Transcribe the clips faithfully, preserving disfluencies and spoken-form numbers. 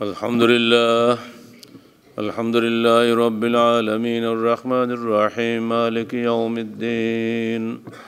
الحمد لله الحمد لله رب العالمين الرحمن الرحيم مالك يوم الدين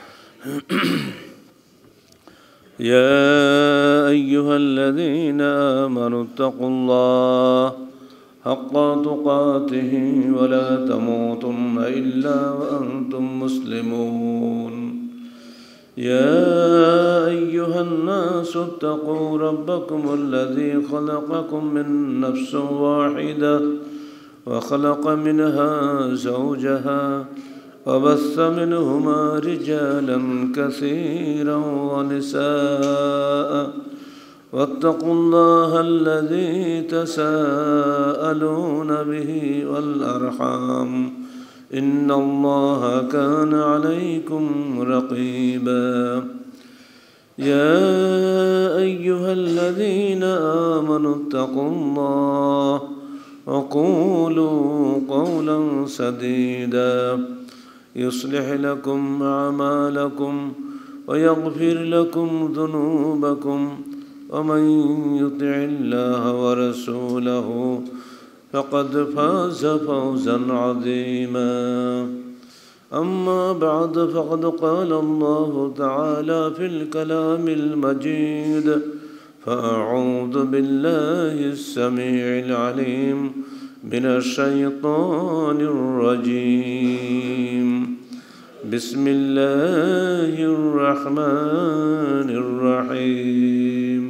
يا أيها الذين آمنوا اتقوا الله حق تقاته ولا تموتن إلا وأنتم مسلمون يا أيها الناس اتقوا ربكم الذي خلقكم من نفس واحدة وخلق منها زوجها وبث منهما رجالا كثيرا ونساء واتقوا الله الذي تساءلون به والأرحام إن الله كان عليكم رقيبا يا أيها الذين آمنوا اتقوا الله وقولوا قولا سديدا يصلح لكم أعمالكم ويغفر لكم ذنوبكم ومن يطع الله ورسوله فقد فاز فوزا عظيما أما بعد فقد قال الله تعالى في الكلام المجيد فأعوذ بالله السميع العليم من الشيطان الرجيم بسم الله الرحمن الرحيم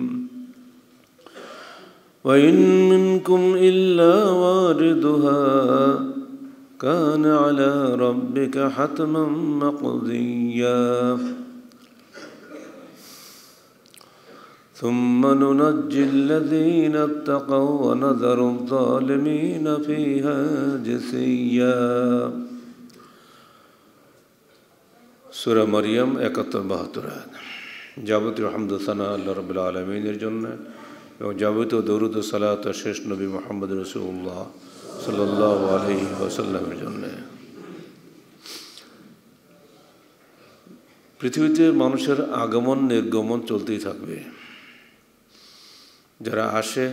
وإن منكم إلا واردها كان على ربك حتما مقضيا ثم ننجي الذين اتقوا ونذر الظالمين فيها جثيا সূরা মরিয়ম একাত্তর বাহাত্তর আয়াত। যাবতীয় হামদ ও সানা আল্লাহ রাব্বুল আলামিনের জন্য এবং যাবতীয় দরুদ ও সালাত শেষ নবী মুহাম্মদ রাসূলুল্লাহ সাল্লাল্লাহু আলাইহি ওয়াসাল্লামের জন্য। পৃথিবীতে মানুষের আগমন নির্গমন চলতেই থাকবে। যারা আসে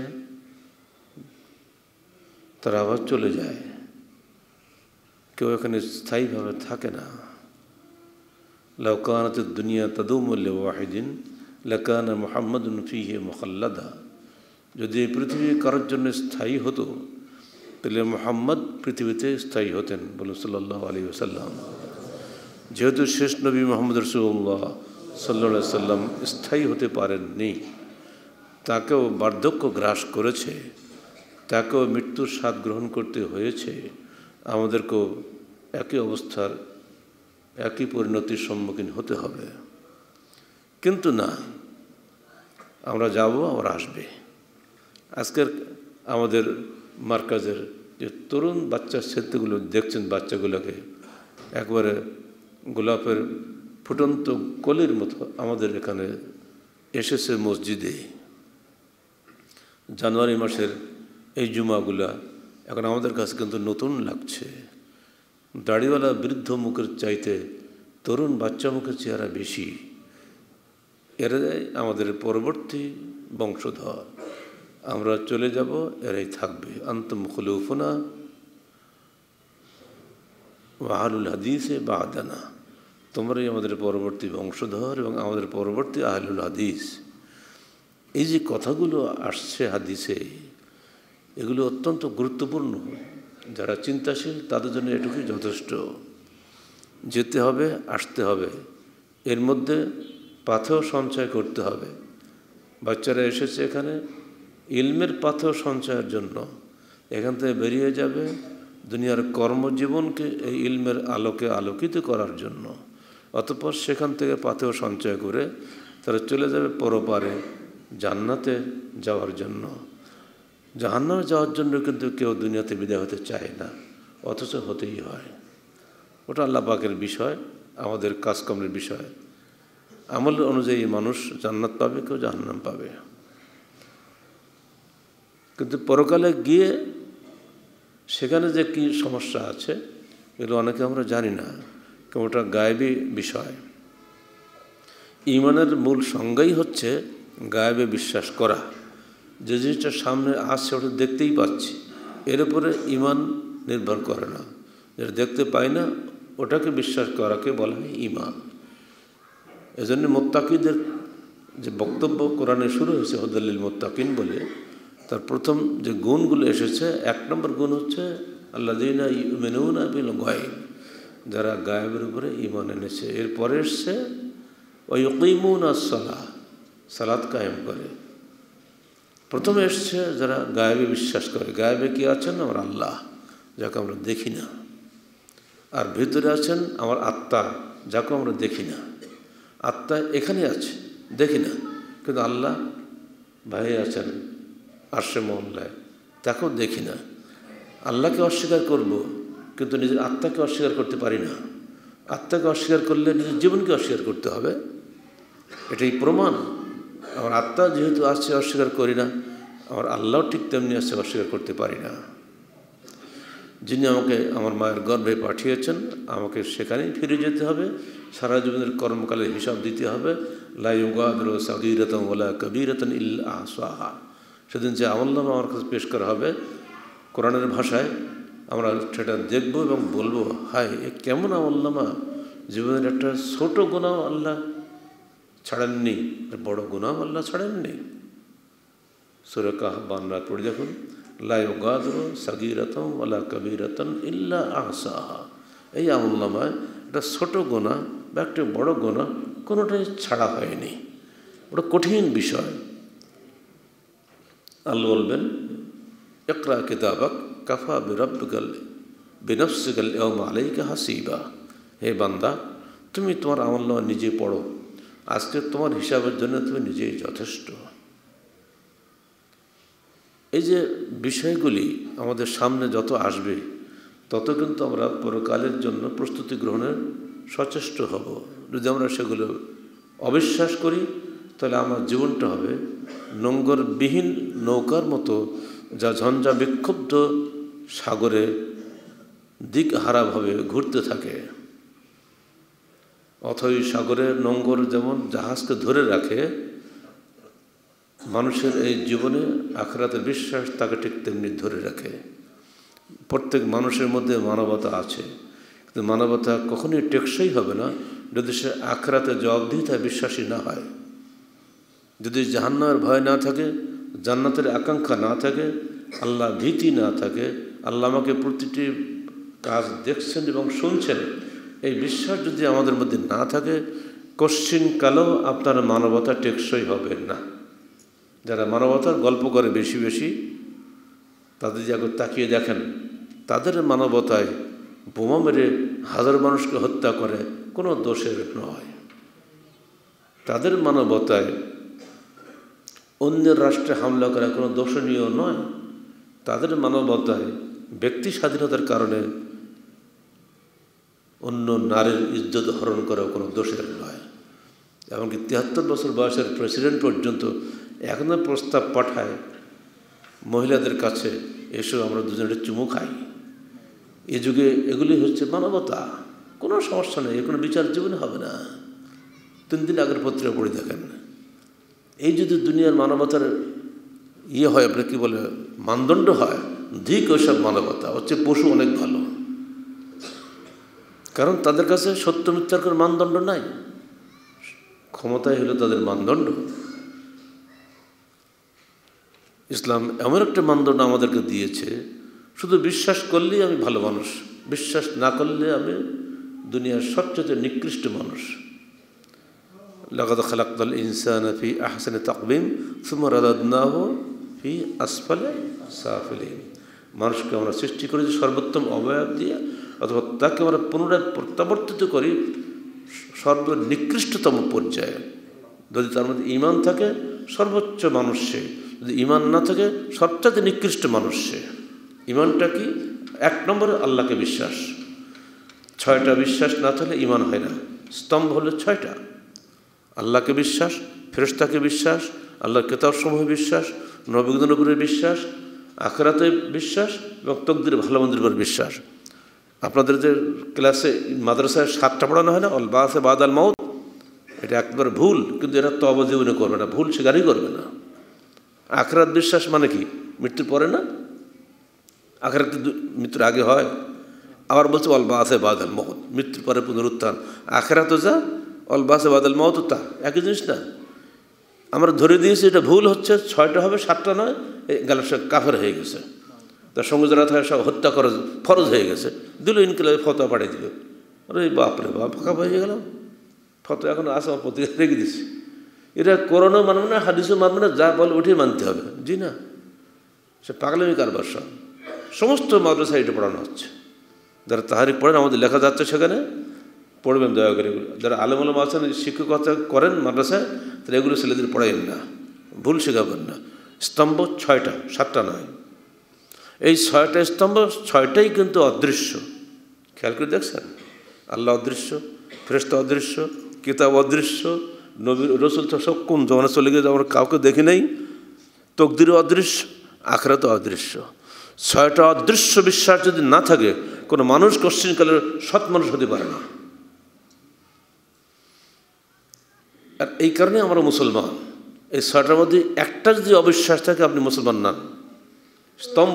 তারা আবার চলে যায়, কেউ এখানে স্থায়ীভাবে থাকে না। লাউ কানাতিদ দুনিয়া তাদুমু লিওয়াহিদিন লাকানা মুহাম্মাদুন ফীহি মুখাল্লাদা। যদি এই পৃথিবী কারোর জন্য স্থায়ী হতো তাহলে মুহাম্মদ পৃথিবীতে স্থায়ী হতেন, বলুন সাল্লাল্লাহু আলাইহি ওয়াসাল্লাম। যেহেতু শেষ নবী মুহাম্মদ রাসূলুল্লাহ সাল্লাল্লাহু আলাইহি ওয়াসাল্লাম স্থায়ী হতে পারেননি, তাকেও বার্ধক্য গ্রাস করেছে, তাকেও মৃত্যুর স্বাদ গ্রহণ করতে হয়েছে, আমাদেরকেও একই অবস্থার একই পরিণতির সম্মুখীন হতে হবে। কিন্তু না, আমরা যাব, আমরা আসবে। আজকের আমাদের মার্কাজের যে তরুণ বাচ্চা ছেলেগুলো দেখছেন, বাচ্চাগুলোকে একবারে গোলাপের ফুটন্ত কলির মতো আমাদের এখানে এসেছে মসজিদে। জানুয়ারি মাসের এই জুমাগুলা এখন আমাদের কাছে কিন্তু নতুন লাগছে। দাড়িওয়ালা বৃদ্ধ মুখের চাইতে তরুণ বাচ্চা মুখের চেহারা বেশি। এরাই আমাদের পরবর্তী বংশধর। আমরা চলে যাব, এরাই থাকবে। আনতুম খুলুফুনা ওয়া আহলুল হাদিসে বা'দানা। তোমরাই আমাদের পরবর্তী বংশধর এবং আমাদের পরবর্তী আহলুল হাদিস। এই যে কথাগুলো আসছে হাদিসে, এগুলো অত্যন্ত গুরুত্বপূর্ণ। যারা চিন্তাশীল তাদের জন্য এটুকুই যথেষ্ট। যেতে হবে, আসতে হবে, এর মধ্যে পাথেয় সঞ্চয় করতে হবে। বাচ্চারা এসেছে এখানে ইলমের পাথেয় সঞ্চয়ের জন্য। এখান থেকে বেরিয়ে যাবে দুনিয়ার কর্মজীবনকে এই ইলমের আলোকে আলোকিত করার জন্য। অতঃপর সেখান থেকে পাথেয় সঞ্চয় করে তারা চলে যাবে পরপারে জান্নাতে যাওয়ার জন্য। জাহান্নামে যাওয়ার জন্য কিন্তু কেউ দুনিয়াতে বিদায় হতে চায় না, অথচ হতেই হয়। ওটা আল্লাহ পাকের বিষয়, আমাদের কাজকর্মের বিষয়। আমল অনুযায়ী মানুষ জান্নাত পাবে, কেউ জাহান্নাম পাবে। কিন্তু পরকালে গিয়ে সেখানে যে কী সমস্যা আছে এগুলো অনেকে আমরা জানি না, কারণ ওটা গায়েবী বিষয়। ঈমানের মূল সংজ্ঞাই হচ্ছে গায়েবে বিশ্বাস করা, যে জিনিসটা সামনে আসছে ওটা দেখতেই পাচ্ছি, এর উপরে ঈমান নির্ভর করে না। যেটা দেখতে পাই না ওটাকে বিশ্বাস করাকে বলা হয় ঈমান। এজন্য মুত্তাকিদের যে বক্তব্য কোরআনে শুরু হয়েছে হুদাল্লিল মুত্তাকিন বলে, তার প্রথম যে গুণগুলো এসেছে, এক নম্বর গুণ হচ্ছে আল্লাযীনা ইউমিনুনা বিল গায়ব, যারা গায়েবের উপরে ঈমান এনেছে। এরপরে এসছে ওয়া ইউকিমুনাস সালাহ, সালাত কায়েম করে। প্রথমে এসছে যারা গায়েবে বিশ্বাস করে। গায়েবে কি আছেন? আমার আল্লাহ, যাকে আমরা দেখি না। আর ভিতরে আছেন আমার আত্মা, যাকে আমরা দেখি না। আত্মা এখানে আছে, দেখি না, কিন্তু আল্লাহ বাইরে আছেন আরশে মহল্লায়, তাকেও দেখি না। আল্লাহকে অস্বীকার করব, কিন্তু নিজের আত্মাকে অস্বীকার করতে পারি না। আত্মাকে অস্বীকার করলে নিজের জীবনকে অস্বীকার করতে হবে, এটাই প্রমাণ। আমার আত্মা যেহেতু আসছে অস্বীকার করি না, আমার আল্লাহও ঠিক তেমনি আসছে অস্বীকার করতে পারি না। যিনি আমাকে আমার মায়ের গর্ভে পাঠিয়েছেন, আমাকে সেখানেই ফিরে যেতে হবে, সারা জীবনের কর্মকালের হিসাব দিতে হবে। লা ইউগাদিরু সাগীরাতান ওয়ালা কাবীরাতান ইল্লা আহসাহা। সেদিন যে আমলনামা আমার কাছে পেশ করা হবে কোরআনের ভাষায়, আমরা সেটা দেখব এবং বলবো, হায় এ কেমন আমলনামা! জীবনের একটা ছোট গুনাহ আল্লাহ ছাড়েননি, বড় গুনাহ আল্লাহ ছাড়েননি। সূরা কাহফ বাংলা পড়ে দেখুন, লা ইউগাদিরু সাগীরাতান ওয়ালা কাবীরাতান ইল্লা আহসাহা। এই আমলনামায় একটা ছোট গুনাহ বা একটা বড় গুনাহ কোনোটাই ছাড়া হয়নি। ওটা কঠিন বিষয়। আল্লাহ বলবেন, ইকরা কিতাবাক কাফা বিরাব্বিকাল বিনফসিকাল ইয়াওমা আলাইকা হাসিবা। হে বান্দা, তুমি তোমার আমলনামা নিজে পড়ো, আজকে তোমার হিসাবের জন্য তুমি নিজেই যথেষ্ট। এই যে বিষয়গুলি আমাদের সামনে যত আসবে, তত কিন্তু আমরা পরকালের জন্য প্রস্তুতি গ্রহণের সচেষ্ট হব। যদি আমরা সেগুলো অবিশ্বাস করি, তাহলে আমার জীবনটা হবে নোঙ্গরবিহীন নৌকার মতো, যা ঝঞ্ঝা বিক্ষুব্ধ সাগরে দিক হারাভাবে ঘুরতে থাকে। অথই সাগরের নোঙ্গর যেমন জাহাজকে ধরে রাখে, মানুষের এই জীবনে আখিরাতের বিশ্বাস তাকে ঠিক তেমনি ধরে রাখে। প্রত্যেক মানুষের মধ্যে মানবতা আছে, কিন্তু মানবতা কখনোই টেকসই হবে না যদি সে আখিরাতে জবাবদিহিতায় বিশ্বাসী না হয়। যদি জাহান্নামের ভয় না থাকে, জান্নাতের আকাঙ্ক্ষা না থাকে, আল্লাহ ভীতি না থাকে, আল্লাহ আমাকে প্রতিটি কাজ দেখছেন এবং শুনছেন, এই বিশ্বাস যদি আমাদের মধ্যে না থাকে, কশ্চিনকালেও আপনার মানবতা টেকসই হবে না। যারা মানবতার গল্প করে বেশি বেশি, তাদের যে একবার তাকিয়ে দেখেন, তাদের মানবতায় বোমা মেরে হাজার মানুষকে হত্যা করে কোনো দোষের নয়। তাদের মানবতায় অন্যের রাষ্ট্রে হামলা করা কোনো দোষণীয় নয়। তাদের মানবতায় ব্যক্তি স্বাধীনতার কারণে অন্য নারীর ইজ্জত হরণ করা কোনো দোষের নয়। এমনকি তিয়াত্তর বছর বয়সের প্রেসিডেন্ট পর্যন্ত এখনও প্রস্তাব পাঠায় মহিলাদের কাছে, এসো আমরা দুজনে চুমু খাই। এ যুগে এগুলি হচ্ছে মানবতা, কোনো সমস্যা নেই, এ কোনো বিচার জীবনে হবে না। তিন দিন আগের পত্রিকা পড়ে দেখেন। এই যদি দুনিয়ার মানবতার ইয়ে হয়, আপনি কী বলে মানদণ্ড হয়, ধিক ওইসব মানবতা হচ্ছে পশু অনেক ভালো। কারণ তাদের কাছে সত্য মিথ্যার কোনো মানদণ্ড নাই, ক্ষমতাই হলো তাদের মানদণ্ড। ইসলাম এমন একটা মানদণ্ড আমাদেরকে দিয়েছে, শুধু বিশ্বাস করলেই আমি ভালো মানুষ, বিশ্বাস না করলে আমি দুনিয়ার সবচেয়ে নিকৃষ্ট মানুষ। লাকাদ খালাকনাল ইনসানা ফি আহসানি তাকওয়িম সুম্মা রাদাদনাহু ফি আসফালি সাফিলিন। মানুষকে আমরা সৃষ্টি করেছি সর্বোত্তম অবয়ব দিয়ে, অথবা তাকে আমরা পুনরায় প্রত্যাবর্তিত করি সর্বনিকৃষ্টতম পর্যায়ে। যদি তার মধ্যে ঈমান থাকে সর্বোচ্চ মানুষ সে, যদি ঈমান না থাকে সবচেয়ে নিকৃষ্ট মানুষ সে। ঈমানটা কি? এক নম্বরে আল্লাহকে বিশ্বাস। ছয়টা বিশ্বাস না থাকলে ঈমান হয় না। স্তম্ভ হলো ছয়টা: আল্লাহকে বিশ্বাস, ফেরেশতাকে বিশ্বাস, আল্লাহর কিতাবসমূহে বিশ্বাস, নবীদের উপরে বিশ্বাস, আখিরাতে বিশ্বাস এবং তকদির ভালো মন্দের উপর বিশ্বাস। আপনাদের যে ক্লাসে মাদ্রাসায় সাতটা পড়ানো হয় না, অল বাসে বাদ আল মাউত, এটা একবার ভুল, কিন্তু এরা তওবা জীবনে করবে না, ভুল স্বীকারই করবে না। আখিরাত বিশ্বাস মানে কি? মৃত্যুর পরে না, আখিরাত কি মৃত্যুর আগে হয়? আবার বলছে অল বাসে বাদাল মওত, মৃত্যুর পরে পুনরুত্থান। আখিরাতও যা, অল বাসে বাদাল মওত তা, একই জিনিস না। আমরা ধরে দিয়েছি এটা ভুল হচ্ছে, ছয়টা হবে সাতটা নয়, গেল সে কাফের হয়ে গেছে, তার সঙ্গে যারা থাকে সব হত্যা করা ফরজ হয়ে গেছে, দিল ইনকিলাবে ফতোয়া পাঠিয়ে দিল। আরে বাপরে বাপ, ফাঁকা হয়ে গেল ফতোয়া, এখন আসা প্রতি রেখে দিচ্ছি। এরা করোনা মানবে না, হাদিসও মানবে না, যা বলে উঠে মানতে হবে। জি না, সে পাগলামি কারবার সব। সমস্ত মাদ্রাসা এটা পড়ানো হচ্ছে। যারা তাহারিক পড়েন, আমাদের লেখা যাচ্ছে সেখানে, পড়বেন দয়া করে এগুলো। যারা আলেম আলেম আছেন, শিক্ষকতা করেন মাদ্রাসায়, তাহলে এগুলো ছেলেদের পড়াইন না, ভুল শেখাবেন না। স্তম্ভ ছয়টা, সাতটা নয়। এই ছয়টা স্তম্ভ, ছয়টাই কিন্তু অদৃশ্য। খেয়াল করে দেখছেন? আল্লাহ অদৃশ্য, ফেরেশতা অদৃশ্য, কিতাব অদৃশ্য, নবী রসুল তো সব কোন জমানা চলে গেছে, আমরা কাউকে দেখি নাই। তকদিরও অদৃশ্য, আখিরাতও অদৃশ্য। ছয়টা অদৃশ্য বিশ্বাস যদি না থাকে, কোনো মানুষ কোশ্চিনকালের সৎ মানুষ হতে পারে না। আর এই কারণে আমরা মুসলমান। এই ছয়টার মধ্যে একটা যদি অবিশ্বাস থাকে, আপনি মুসলমান না। স্তম্ভ।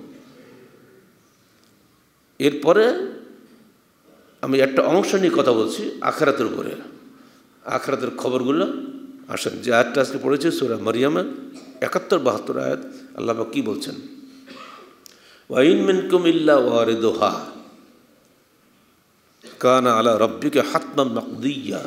এরপরে আমি একটা অংশ নিয়ে কথা বলছি আখিরাতের উপরে। আখিরাতের খবরগুলো আসেন, যে আয়াতটা আজকে পড়েছে সূরা মারিয়ামের একাত্তর বাহাত্তর আয়াত। আল্লাহ পাক কি বলছেন? ওয়া ইন মিনকুম ইল্লা ওয়ারিদুহা কানা আলা রাব্বিকা হাতমান মাকদিয়্যা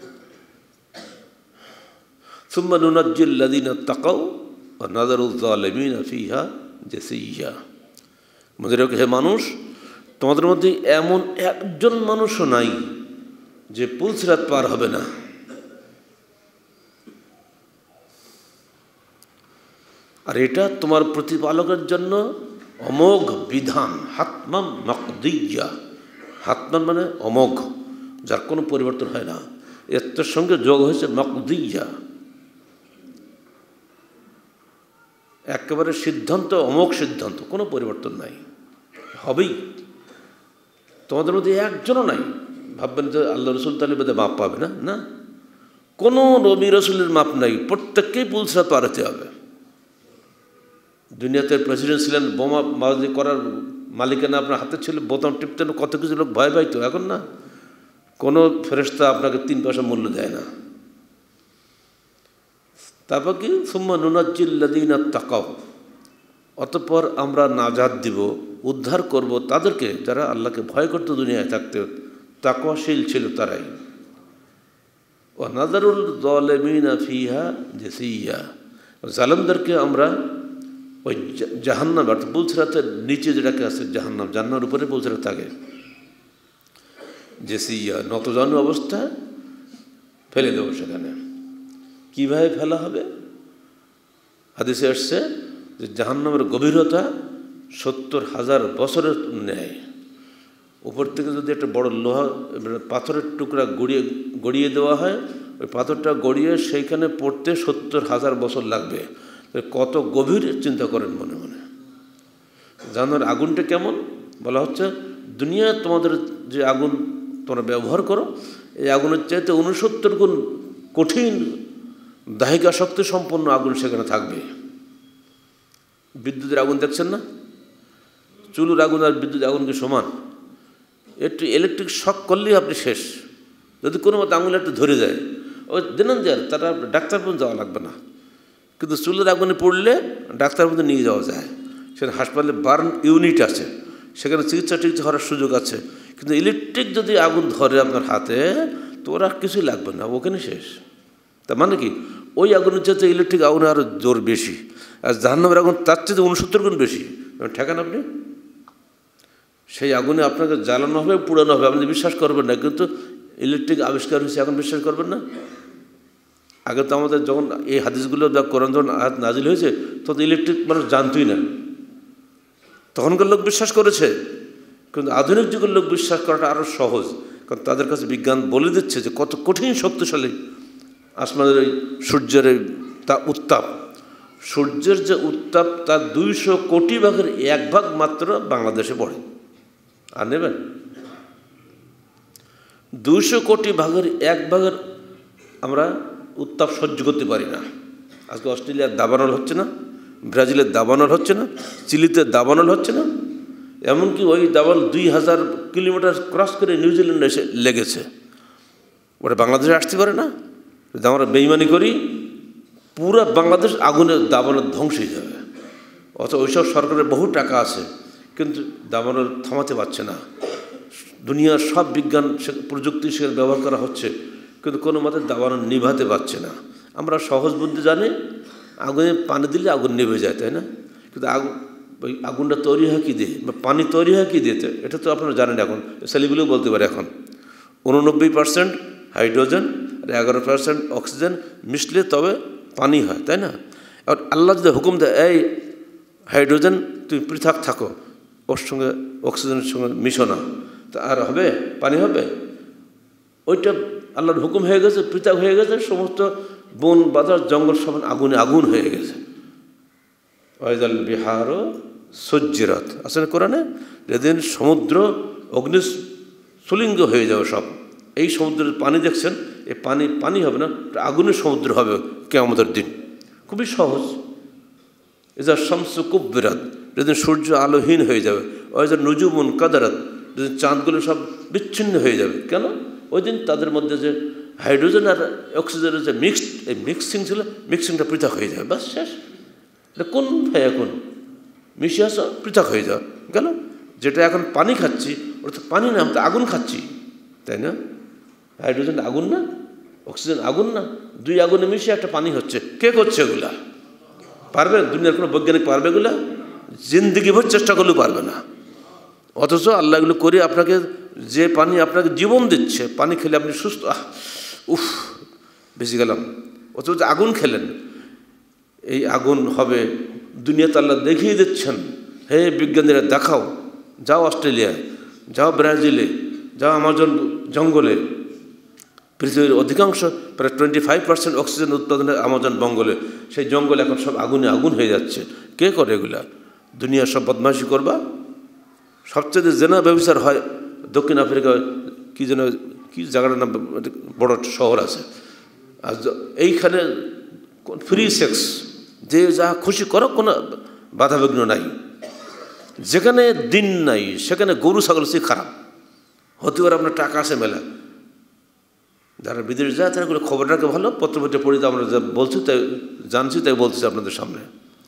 সুম্মা নুনাজ্জিল লাযিনা তাকাউ ওয়া নাযারুয যালিমিনা ফিহা জাসিয়্যা। মনে রাখো হে মানুষ, তোমাদের মধ্যে এমন একজন মানুষও নাই যে পুলসিরাত পার হবে না। আর এটা তোমার প্রতিপালকের জন্য অমোঘ বিধান, হাতমান মাকদিয়্যা। হাতমান মানে অমোঘ, যার কোনো পরিবর্তন হয় না। এর সঙ্গে যোগ হয়েছে মাকদিয়্যা, একেবারে সিদ্ধান্ত, অমোঘ সিদ্ধান্ত, কোনো পরিবর্তন নাই, হবেই। তোমাদের মধ্যে একজনও নাই। ভাববেন যে আল্লাহ রসুল তাহলে বোধ হয় মাপ পাবে না, না, কোনো নবী রসুলের মাপ নাই, প্রত্যেককেই পুলসিরাত পার হতে হবে। দুনিয়াতে প্রেসিডেন্ট ছিলেন, বোমা বাজি করার মালিকানা আপনার হাতে ছিল, বোতাম টিপতেন, কত কিছু লোক ভয় পাইত। এখন না, কোনো ফেরেশতা আপনাকে তিন পয়সা মূল্য দেয় না। তারপর কি? সুম্মা নুনাজ্জিল লাযিনা তাকাউ, অতঃপর আমরা নাজাত দিব, উদ্ধার করব তাদেরকে যারা আল্লাহকে ভয় করত দুনিয়ায় থাকতে, তাকওয়াশীল ছিল তারাই। ওয়া নাযারুল যালিমিনা ফিহা জাসিয়্যা, জালেমদেরকে আমরা ওই জাহান্নাম, অর্থাৎ পুলসিরাতের নিচে যেটাকে আছে জাহান্নাম, জান্নাতের উপরে পুলসিরাত থাকে, জাসিয়্যা নতজানু অবস্থায় ফেলে দেবো সেখানে। কীভাবে ফেলা হবে? হাদিসে আসছে যে জাহান্নামের গভীরতা সত্তর হাজার বছরের ন্যায়। উপর থেকে যদি একটা বড় লোহা পাথরের টুকরা গড়িয়ে গড়িয়ে দেওয়া হয়, ওই পাথরটা গড়িয়ে সেইখানে পড়তে সত্তর হাজার বছর লাগবে। কত গভীর চিন্তা করেন মনে মনে। জাহান্নামের আগুনটা কেমন বলা হচ্ছে? দুনিয়া তোমাদের যে আগুন তোমরা ব্যবহার করো, এই আগুনের চাইতে উনসত্তর গুণ কঠিন দাহিকা শক্তি সম্পন্ন আগুন সেখানে থাকবে। বিদ্যুতের আগুন দেখছেন না? চুলোর আগুন আর বিদ্যুৎ আগুনকে সমান। একটু ইলেকট্রিক শক করলেই আপনি শেষ। যদি কোনো মতো আঙুলে একটু ধরে যায়, ওই দেনান যার, তারা ডাক্তার পর্যন্ত যাওয়া লাগবে না। কিন্তু চুলোর আগুনে পড়লে ডাক্তার পর্যন্ত নিয়ে যাওয়া যায়। সেখানে হাসপাতালে বার্ন ইউনিট আছে, সেখানে চিকিৎসা টিকিৎসা করার সুযোগ আছে। কিন্তু ইলেকট্রিক যদি আগুন ধরে আপনার হাতে, তো ওর আর কিছুই লাগবে না, ওখানে শেষ। তার মানে কি? ওই আগুনের চাইতে ইলেকট্রিক আগুনে আরও জোর বেশি, আর জাহান্নামের আগুন তার চেয়ে উনসত্তর গুণ বেশি। ঠেকান আপনি? সেই আগুনে আপনাকে জ্বালানো হবে, পুড়ানো হবে, আপনি বিশ্বাস করবেন না। কিন্তু ইলেকট্রিক আবিষ্কার হয়েছে, এখন বিশ্বাস করবেন না? আগে তো আমাদের যখন এই হাদিসগুলো বা কোরআন যখন আয়াত নাজিল হয়েছে, তখন ইলেকট্রিক মানুষ জানতই না। তখনকার লোক বিশ্বাস করেছে, কিন্তু আধুনিক যুগের লোক বিশ্বাস করাটা আরও সহজ, কারণ তাদের কাছে বিজ্ঞান বলে দিচ্ছে যে কত কঠিন শক্তিশালী আসমানের এই সূর্যের এই তা উত্তাপ। সূর্যের যে উত্তাপ, তার দুইশো কোটি ভাগের এক ভাগ মাত্র বাংলাদেশে পড়ে। আর নেবেন? দুইশো কোটি ভাগের এক ভাগের আমরা উত্তাপ সহ্য করতে পারি না। আজকে অস্ট্রেলিয়ার দাবানল হচ্ছে না, ব্রাজিলের দাবানল হচ্ছে না, চিলিতে দাবানল হচ্ছে না, এমনকি ওই দাবানল দুই হাজার কিলোমিটার ক্রস করে নিউজিল্যান্ডে এসে লেগেছে। ওটা বাংলাদেশে আসতে পারে না? আমরা বেইমানি করি, পুরো বাংলাদেশ আগুনের দাবানল ধ্বংস হয়ে যাবে। অথচ ওইসব সরকারের বহু টাকা আছে, কিন্তু দাবানল থামাতে পারছে না। দুনিয়ার সব বিজ্ঞান প্রযুক্তি সেখানে ব্যবহার করা হচ্ছে, কিন্তু কোনো মতে দাবানল নিভাতে পারছে না। আমরা সহজ বুদ্ধি জানি, আগুনে পানি দিলে আগুন নিভে যায়, তাই না? কিন্তু আগুন ওই আগুনটা তৈরি হয় কী দিয়ে, বা পানি তৈরি হয় কী দিয়ে, এটা তো আপনারা জানেন। এখন ছেলেগুলোও বলতে পারে এখন উননব্বই পার্সেন্ট হাইড্রোজেন আর এগারো পার্সেন্ট অক্সিজেন মিশলে তবে পানি হয়, তাই না? আর আল্লাহ যদি হুকুম দেয়, এই হাইড্রোজেন তুমি পৃথক থাকো, ওর সঙ্গে অক্সিজেনের সঙ্গে মিশো না, তা আর হবে? পানি হবে? ওইটা আল্লাহর হুকুম হয়ে গেছে, পৃথক হয়ে গেছে, সমস্ত বন বাজার জঙ্গল সব আগুনে আগুন হয়ে গেছে। ওয়াইদাল বিহারও সজ্জিরাত আছে না কোরআনে, যেদিন সমুদ্র অগ্নি সুলিঙ্গ হয়ে যাবে সব। এই সমুদ্রের পানি দেখছেন, এই পানি পানি হবে না, আগুনের সমুদ্র হবে কিয়ামতের দিন। খুবই সহজ। এজা শামসু কুব্বিরাত, যেদিন সূর্য আলোহীন হয়ে যাবে। ওয়াইজা নুজুমুন কাদারাত, যেদিন চাঁদগুলো সব বিচ্ছিন্ন হয়ে যাবে। কেন? ওই দিন তাদের মধ্যে যে হাইড্রোজেন আর অক্সিজেনের যে মিক্সড, এই মিক্সিং ছিল, মিক্সিংটা পৃথক হয়ে যাবে, বাস শেষ। এটা কোন ভাই এখন মিশে আসা পৃথক হয়ে যাও গেল। যেটা এখন পানি খাচ্ছি ওটা তো পানি না, আমি তো আগুন খাচ্ছি, তাই না? হাইড্রোজেন আগুন না, অক্সিজেন আগুন না, দুই আগুনে মিশে একটা পানি হচ্ছে। কে করছে এগুলা? পারবে? দুনিয়ার কোনো বৈজ্ঞানিক পারবে এগুলা? জিন্দিগি ভর চেষ্টা করলেও পারবে না। অথচ আল্লাহ এগুলো করে আপনাকে, যে পানি আপনাকে জীবন দিচ্ছে, পানি খেলে আপনি সুস্থ, আহ উফ বেশি গেলাম। অথচ আগুন খেলেন, এই আগুন হবে দুনিয়াতে আল্লাহ দেখিয়ে দিচ্ছেন। হে বিজ্ঞানীরা দেখাও, যাও অস্ট্রেলিয়া, যাও ব্রাজিলে, যাও আমাজন জঙ্গলে। পৃথিবীর অধিকাংশ প্রায় টোয়েন্টি ফাইভ পার্সেন্ট অক্সিজেন উৎপাদনের আমাজন জঙ্গলে, সেই জঙ্গলে এখন সব আগুনে আগুন হয়ে যাচ্ছে। কে করে এগুলা? দুনিয়ার সব বদমাইশি করবা। সবচেয়ে জেনা ব্যবসার হয় দক্ষিণ আফ্রিকায়, কী যেন কী জায়গাটার নাম, বড় শহর আছে, আর এইখানে ফ্রি সেক্স, যে যা খুশি করো, কোনো বাধাবিঘ্ন নাই। যেখানে দিন নাই সেখানে গরু ছাগল সে খারাপ হতে পারে। আপনার টাকা আছে মেলা, যারা বিদেশ যায় তারা খবরটাকে ভালো পত্রপত্রে পড়ি, আমরা যা বলছি তাই জানছি, তাই বলছি আপনাদের সামনে।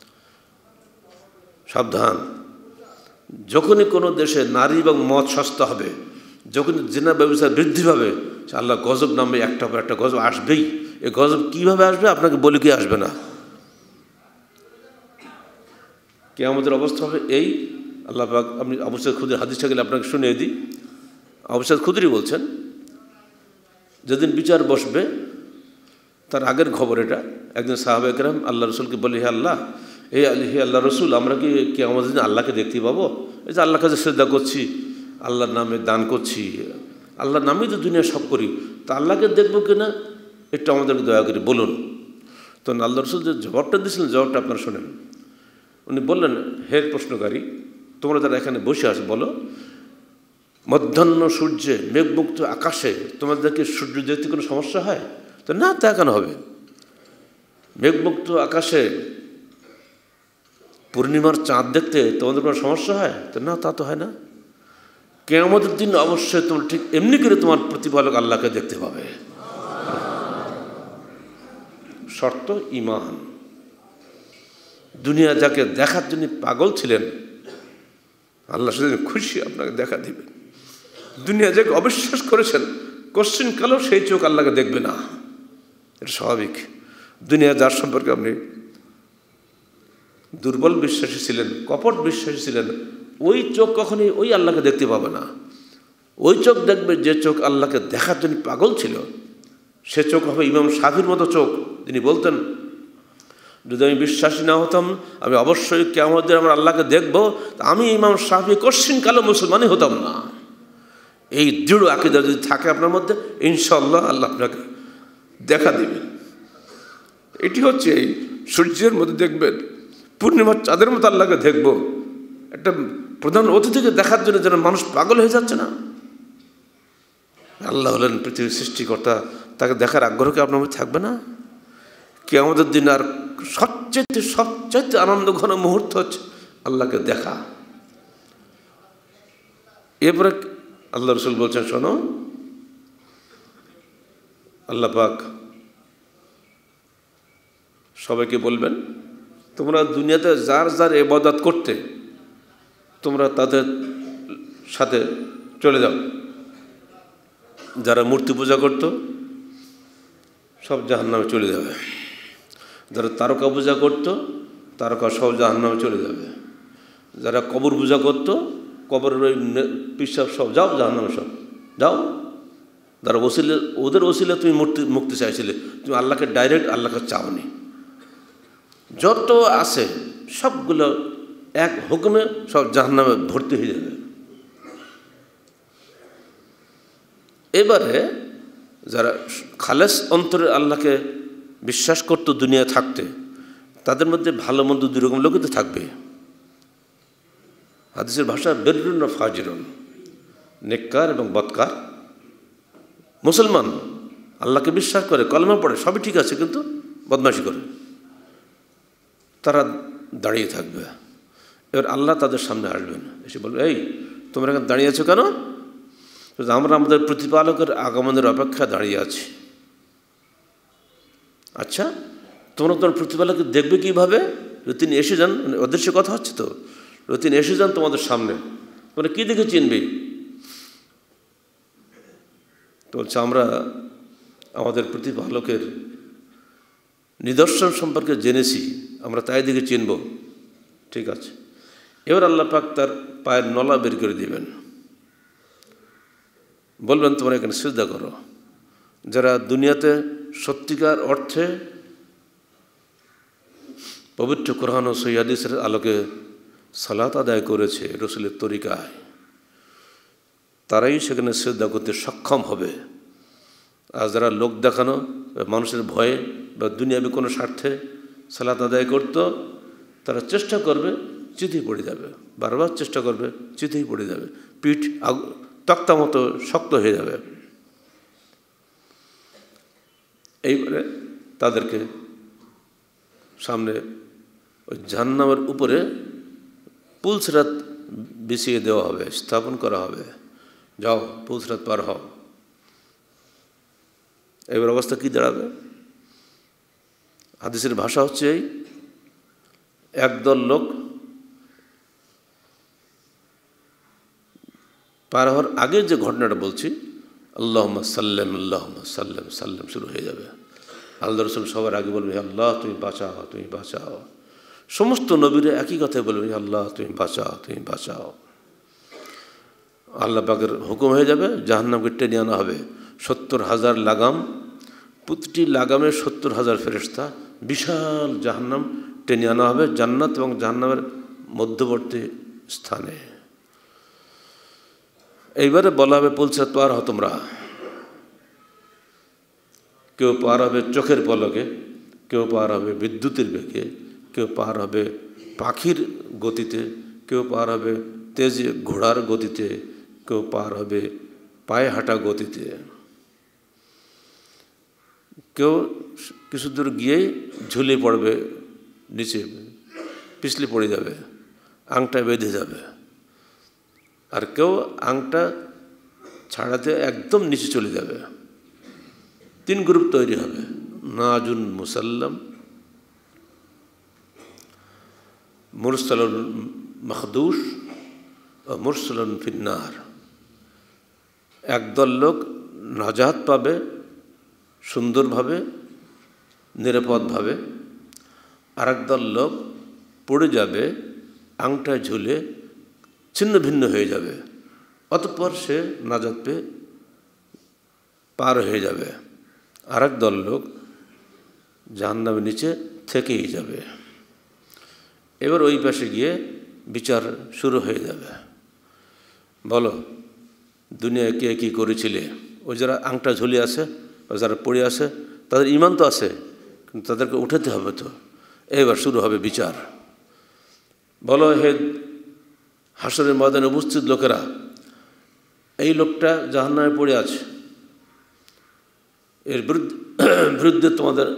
সাবধান, যখনই কোনো দেশে নারী এবং মদ সস্তা হবে, যখন জেনা ব্যবসা বৃদ্ধি পাবে, আল্লাহ গজব নামে একটা পর একটা গজব আসবেই। এই গজব কীভাবে আসবে আপনাকে বলে কি আসবে না। কিয়ামতের অবস্থা হবে এই। আল্লাহ পাক, আমি আবু সাঈদ খুদরি হাদিসটা গেলে আপনাকে শুনিয়ে দিই। আবু সাঈদ খুদরি বলছেন, যেদিন বিচার বসবে তার আগের খবর এটা। একদিন সাহাবায়ে কেরাম আল্লাহ রসুলকে বলে, হে আল্লাহ, হে আলী, হে আল্লাহ রসুল, আমরা কি কিয়ামতের দিন আল্লাহকে দেখতে পাবো? এই যে আল্লাহর কাছে শ্রদ্ধা করছি, আল্লাহর নামে দান করছি, আল্লাহর নামেই তো দুনিয়া সব করি, তা আল্লাহকে দেখবো কিনা একটু আমাদেরকে দয়া করে বলুন। তখন আল্লাহ রসুল যে জবাবটা দিয়েছিলেন, জবাবটা আপনারা শোনেন। উনি বললেন, হে প্রশ্নকারী, তোমরা যারা এখানে বসে আছো, বলো, মধ্যাহ্ন সূর্যে মেঘমুক্ত আকাশে তোমাদেরকে সূর্য দেখতে কোনো সমস্যা হয়? তো না, তা কেন হবে? মেঘমুক্ত আকাশে পূর্ণিমার চাঁদ দেখতে তোমাদের কোনো সমস্যা হয়? তো না, তা তো হয় না। কিয়ামতের দিন অবশ্যই তোমরা ঠিক এমনি করে তোমার প্রতিপালক আল্লাহকে দেখতে পাবে। শর্ত ঈমান। দুনিয়া যাকে দেখার জন্য পাগল ছিলেন, আল্লাহ সেদিন খুশি আপনাকে দেখা দিবেন। দুনিয়া যাকে অবিশ্বাস করেছেন, কোশ্চিন কালেও সেই চোখ আল্লাহকে দেখবে না, এটা স্বাভাবিক। দুনিয়া যার সম্পর্কে আপনি দুর্বল বিশ্বাসী ছিলেন, কপট বিশ্বাসী ছিলেন, ওই চোখ কখনই ওই আল্লাহকে দেখতে পাবে না। ওই চোখ দেখবে যে চোখ আল্লাহকে দেখার জন্য পাগল ছিল। সে চোখ হবে ইমাম শাফির মতো চোখ, যিনি বলতেন, যদি আমি বিশ্বাসী না হতাম, আমি অবশ্যই কিয়ামতের দিন আমার আল্লাহকে দেখব, আমি ইমাম শাফি কোশ্চিন কালে মুসলমানই হতাম না। এই দৃঢ় আকীদা যদি থাকে আপনার মধ্যে, ইনশাআল্লাহ আল্লাহ আপনাকে দেখা দেবেন। এটি হচ্ছে এই সূর্যের মধ্যে দেখবেন, পূর্ণিমার চাঁদের মতো আল্লাহকে দেখব। একটা প্রধান অতিথিকে দেখার জন্য যেন মানুষ পাগল হয়ে যাচ্ছে না। আল্লাহ হলেন পৃথিবীর সৃষ্টিকর্তা, তাকে দেখার আগ্রহ কি আপনার মধ্যে থাকবে না? কিয়ামতের দিন আর সবচেয়ে সবচেয়ে আনন্দ ঘন মুহূর্ত হচ্ছে আল্লাহকে দেখা। এরপরে আল্লাহ রসুল বলছেন, শোনো, আল্লাহ পাক সবাইকে বলবেন, তোমরা দুনিয়াতে যার যার ইবাদত করতে তোমরা তাদের সাথে চলে যাও। যারা মূর্তি পূজা করত সব জাহান্নামে চলে যাবে, যারা তারকা পূজা করত তারকা সব জাহান্নামে চলে যাবে, যারা কবর পূজা করত কবরের ওই পিসাব সব যাও জাহান্নামে, সব যাও। যারা ওসিলে ওদের ওসিলে তুমি মূর্তি মুক্তি চাইছিলে, তুমি আল্লাহকে ডাইরেক্ট আল্লাহকে চাওনি। যত আছে সবগুলো এক হুকুমে সব জাহান্নামে ভর্তি হয়ে যাবে। এবারে যারা খালেস অন্তরে আল্লাহকে বিশ্বাস করত দুনিয়া থাকতে, তাদের মধ্যে ভালো মন্দ দুই রকম লোকই তো থাকবে। হাদিসের ভাষা বেররুন ও ফাজিরুন, নেককার এবং বদকার। মুসলমান আল্লাহকে বিশ্বাস করে, কলমা পড়ে, সবই ঠিক আছে, কিন্তু বদমাশি করে, তারা দাঁড়িয়ে থাকবে। এবার আল্লাহ তাদের সামনে আসবেন, এসে বলবে, এই তোমরা এখানে দাঁড়িয়ে আছো কেন? আমরা আমাদের প্রতিপালকের আগমনের অপেক্ষা দাঁড়িয়ে আছি। আচ্ছা, তোমরা তোমার প্রতিপালককে দেখবে কীভাবে? তিনি এসে যান, অদৃশ্য কথা হচ্ছে তো, তিনি এসে যান তোমাদের সামনে, তোমরা কী দেখে চিনবে? তো বলছে, আমরা আমাদের প্রতিপালকের নিদর্শন সম্পর্কে জেনেছি, আমরা তাই দিকে চিনব। ঠিক আছে, এবার আল্লাহ পাক তার পায়ের নলা বের করে দিবেন, বলবেন তোমরা এখানে সিজদা করো। যারা দুনিয়াতে সত্যিকার অর্থে পবিত্র কোরআন ও সহিহ হাদিসের আলোকে সালাত আদায় করেছে রসুলের তরিকায়, তারাই সেখানে সিজদা করতে সক্ষম হবে। আর যারা লোক দেখানো, মানুষের ভয়ে বা দুনিয়াবি কোনো স্বার্থে সালাত আদায় করত, তারা চেষ্টা করবে, চিতেই পড়ে যাবে, বারবার চেষ্টা করবে, চিতেই পড়ে যাবে, পিঠ তক্তা মতো শক্ত হয়ে যাবে। এইবারে তাদেরকে সামনে ওই জাহান্নামের উপরে পুলসিরাত বিছিয়ে দেওয়া হবে, স্থাপন করা হবে, যাও পুলসিরাত পার হও। এবার অবস্থা কী দাঁড়াবে? হাদিসের ভাষা হচ্ছে এই, একদল লোক পার হওয়ার আগে যে ঘটনাটা বলছি, আল্লাহুম্মা সাল্লাম আল্লাহুম্মা সাল্লাম সাল্লাম শুরু হয়ে যাবে। আল্লাহ রসুল সবার আগে বলবে, আল্লাহ তুমি বাঁচাও, তুমি বাঁচাও। সমস্ত নবীরা একই কথাই বলবে, আল্লাহ তুমি বাঁচাও, তুমি বাঁচাও। আল্লাহ পাকের হুকুম হয়ে যাবে, জাহান্নামকে টেনে আনা হবে। সত্তর হাজার লাগাম, প্রতিটি লাগামে সত্তর হাজার ফেরেশতা, বিশাল জাহান্নাম টেনে আনা হবে জান্নাত এবং জাহান্নামের মধ্যবর্তী স্থানে। এইবারে বলা হবে, পুলসিরাত পার হও তোমরা। কেউ পার হবে চোখের পলকে, কেউ পার হবে বিদ্যুতের বেগে, কেউ পার হবে পাখির গতিতে, কেউ পার হবে তেজ ঘোড়ার গতিতে, কেউ পার হবে পায়ে হাঁটা গতিতে। কেউ কিছু দূর গিয়েই ঝুলে পড়বে, নিচে পিছলে পড়ে যাবে, আংটা বেঁধে যাবে। আর কেউ আংটা ছাড়াতে একদম নিচে চলে যাবে। তিন গ্রুপ তৈরি হবে, নাজুন মুসাল্লাম, মুরসালুন মাখদুশ ও মুরসালুন ফিন্নার। একদল লোক নাজাত পাবে সুন্দরভাবে, নিরাপদভাবে, আর একদল লোক পড়ে যাবে, আংটায় ঝুলে ছিন্ন ভিন্ন হয়ে যাবে, অতঃপর সে নাজাত পেয়ে পার হয়ে যাবে। আর এক দল লোক জাহান্নামের নিচে থেকেই যাবে। এবার ওই পাশে গিয়ে বিচার শুরু হয়ে যাবে। বলো, দুনিয়ায় কে কী করেছিলে? ওই যারা আংটা ঝুলে আছে, যারা পড়ে আছে, তাদের ঈমান তো আছে, কিন্তু তাদেরকে উঠাতে হবে তো। এবার শুরু হবে বিচার। বলো, হে হাসরের ময়দানে উপস্থিত লোকেরা, এই লোকটা জাহান্নামে পড়ে আছে, এর বিরুদ্ধে বিরুদ্ধে তোমাদের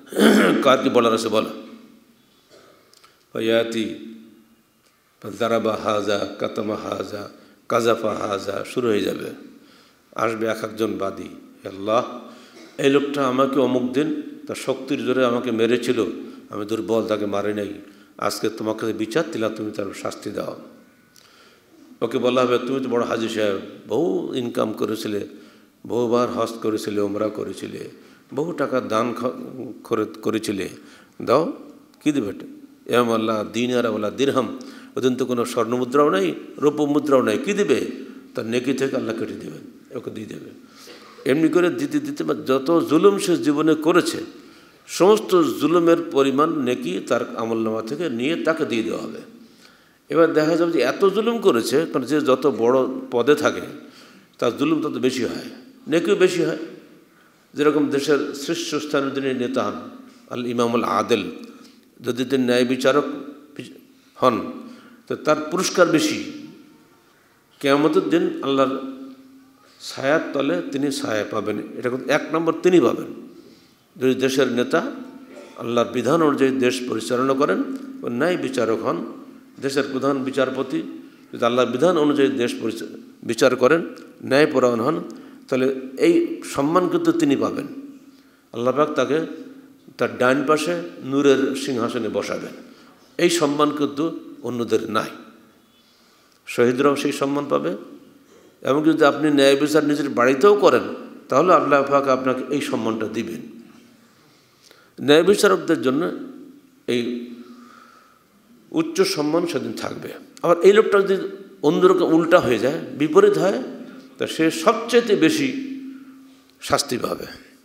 কার কি বলার আছে বলো। ফায়াতি দারাবা হাজা কাতামা হাজা কাজাফা হাজা শুরু হয়ে যাবে। আসবে এক একজন বাদী, আল্লাহ এই লোকটা আমাকে অমুক দিন তার শক্তির জোরে আমাকে মেরেছিল, আমি দুর্বল, তাকে মারি নাই, আজকে তোমাকে বিচার দিলাম, তুমি তার শাস্তি দাও। ওকে বলা হবে, তুমি তো বড় হাজি সাহেব, বহু ইনকাম করেছিলে, বহুবার হজ করেছিলে, ওমরা করেছিলে, বহু টাকা দান খরচ করেছিলে, দাও কী দেবে? এম আল্লাহ দিন আর আল্লাহ দিরহাম, ওদিন তো কোনো স্বর্ণ মুদ্রাও নাই, রৌপ্য মুদ্রাও নাই, কী দেবে? তার নেকি থেকে আল্লাহ কেটে দেবেন, ওকে দিয়ে দেবে। এমনি করে দিতে দিতে যত জুলুম সে জীবনে করেছে সমস্ত জুলুমের পরিমাণ নেকি তার আমলনামা থেকে নিয়ে তাকে দিয়ে দেওয়া হবে। এবার দেখা যাবে যে এত জুলুম করেছে, কারণ যে যত বড় পদে থাকে তার জুলুম তত বেশি হয়, নেকিও বেশি হয়। যেরকম দেশের শীর্ষস্থানীয় যিনি নেতা হন আল ইমামুল আদেল, যদি তিনি ন্যায় বিচারক হন তো তার পুরস্কার বেশি। কিয়ামতের দিন আল্লাহর ছায়ার তলে তিনি ছায়া পাবেন, এটা কিন্তু এক নম্বর তিনি পাবেন। যদি দেশের নেতা আল্লাহর বিধান অনুযায়ী দেশ পরিচালনা করেন ও ন্যায় বিচারক হন, দেশের প্রধান বিচারপতি যদি আল্লাহর বিধান অনুযায়ী দেশ বিচার করেন, ন্যায়পরায়ণ হন, তাহলে এই সম্মান কিন্তু তিনি পাবেন। আল্লাহ পাক তাকে তার ডান পাশে নূরের সিংহাসনে বসাবেন। এই সম্মান কিন্তু অন্যদের নাই, শহীদরাও সেই সম্মান পাবে। এমনকি যদি আপনি ন্যায় বিচার নিজের বাড়িতেও করেন তাহলে আল্লাহ পাক আপনাকে এই সম্মানটা দিবেন। ন্যায় বিচারকদের জন্য এই উচ্চ সম্মান সেদিন থাকবে। আবার এই লোকটা যদি অন্যরকম উল্টা হয়ে যায়, বিপরীত হয়, তা সে সবচেয়ে বেশি শাস্তি পাবে।